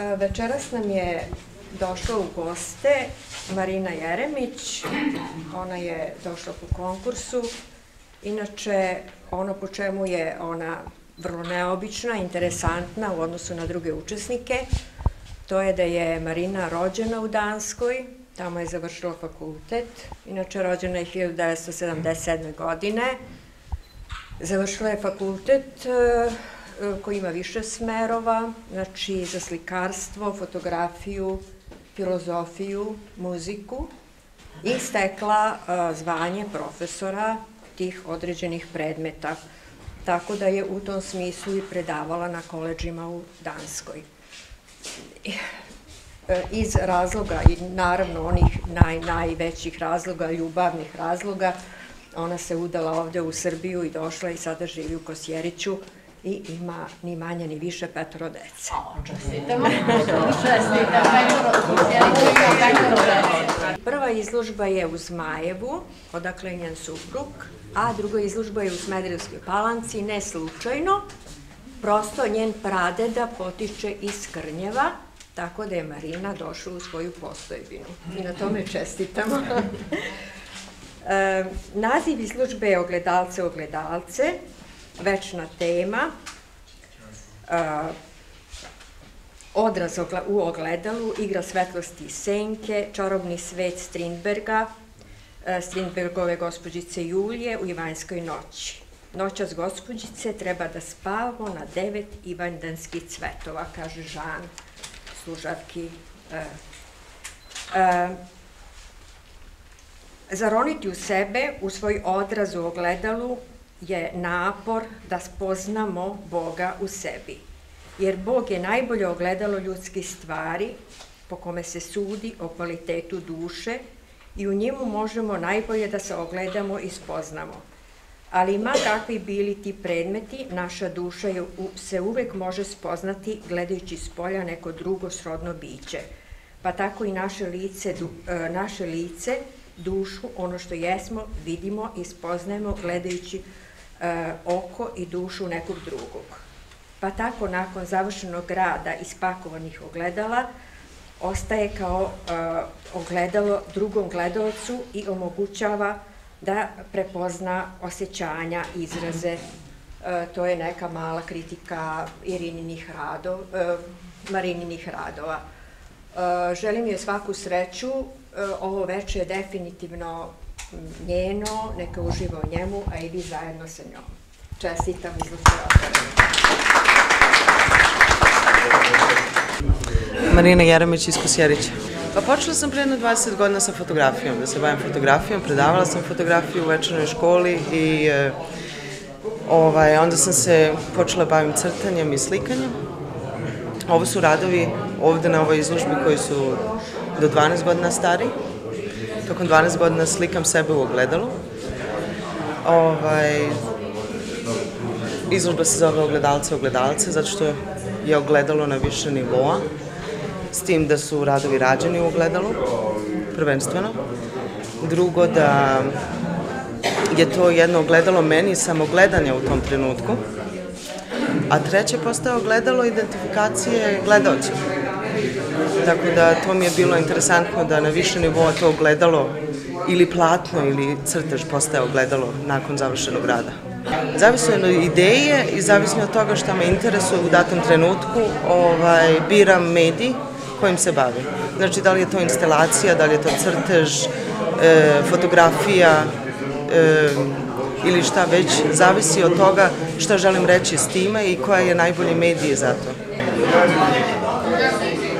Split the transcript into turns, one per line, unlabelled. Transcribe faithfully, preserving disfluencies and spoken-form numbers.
Večeras nam je došla u goste Marina Jeremić. Ona je došla po konkursu. Inače, ono po čemu je ona vrlo neobična, interesantna u odnosu na druge učesnike, to je da je Marina rođena u Danskoj, tamo je završila fakultet. Inače, rođena je hiljadu devetsto sedamdeset sedme. godine. Završila je fakultet koji ima više smerova, znači za slikarstvo, fotografiju, filozofiju, muziku i stekla zvanje profesora tih određenih predmeta. Tako da je u tom smislu i predavala na koledžima u Danskoj. Iz razloga, i naravno onih najvećih razloga, ljubavnih razloga, ona se udala ovde u Srbiju i došla i sada živi u Kosjeriću i ima ni manje ni više petoro dece.
Čestitamo. Čestitamo. Petoro dece.
Prva izložba je u Zmajevu, odakle je njen suprug, a druga izložba je u Smederevskoj Palanci, ne slučajno, prosto njen pradeda potiče iz Krnjeva, tako da je Marina došla u svoju postojbinu. I na tome čestitamo. Naziv izložbe je Ogledalce, ogledalce, večna tema, odraz u ogledalu, igra svetlosti i senke, čarobni svet Strindberga, Strindbergove gospođice Julije u Ivanjskoj noći. Noćas gospođice treba da spavamo na devet ivanjdanskih cvetova, kaže Žan, služavki. Zaroniti u sebe, u svoj odraz u ogledalu, je napor da spoznamo Boga u sebi. Jer Bog je najbolje ogledalo ljudskih stvari po kome se sudi o kvalitetu duše i u njemu možemo najbolje da se ogledamo i spoznamo. Ali ma kakvi bili ti predmeti, naša duša se uvek može spoznati gledajući s polja neko drugo srodno biće. Pa tako i naše lice, naše lice, dušu, ono što jesmo, vidimo i spoznajemo gledajući oko i dušu nekog drugog. Pa tako, nakon završenog rada ispakovanih ogledala, ostaje kao ogledalo drugom gledalcu i omogućava da prepozna osjećanja, izraze. To je neka mala kritika Marininih radova. Želim joj svaku sreću. Ovo veče je definitivno njeno, neka uživa u njemu, a i vi zajedno sa njom. Čestitam izložbe.
Marina Jeremić iz Kosjerića. Pa počela sam pre jedno dvadeset godina sa fotografijom, da se bavim fotografijom, predavala sam fotografiju u večernoj školi i onda sam se počela bavim crtanjem i slikanjem. Ovo su radovi ovde na ovoj izložbi koji su do dvanaest godina stari. Tokom dvanaest godina slikam sebe u ogledalu. Izložba se zove Ogledalce, ogledalce, zato što je ogledalo na više nivoa, s tim da su radovi rađeni u ogledalu, prvenstveno. Drugo, da je to jedno ogledalo meni samogledanja u tom trenutku. A treće, postaje ogledalo identifikacije gledaoća. Tako da to mi je bilo interesantno da na više nivoa to ogledalo ili platno ili crtež postaje ogledalo nakon završenog rada. Zavisno od ideje i zavisno od toga što me interesuje u datom trenutku, biram medij kojim se bavim. Znači, da li je to instalacija, da li je to crtež, fotografija ili šta već, zavisi od toga šta želim reći s time i koja je najbolji medij za to.